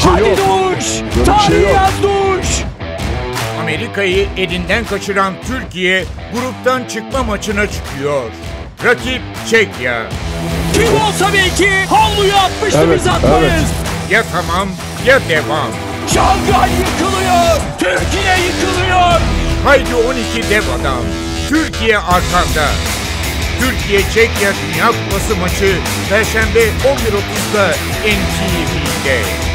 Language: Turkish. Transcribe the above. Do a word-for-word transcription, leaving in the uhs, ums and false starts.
şey Hadi yok. Doğuş. Böyle bir Tarih şey yok. yaz Doğuş. Amerika'yı elinden kaçıran Türkiye gruptan çıkma maçına çıkıyor. Rakip Çekya. Kim olsa belki havluyu atmıştı, Evet, biz atmayız. evet. Ya tamam ya devam. Şangay yıkılıyor. Türkiye yıkılıyor. Haydi on iki dev adam. Türkiye arkanda. Türkiye-Çekya Dünya Kupası maçı Perşembe on bir otuzda N T V'de.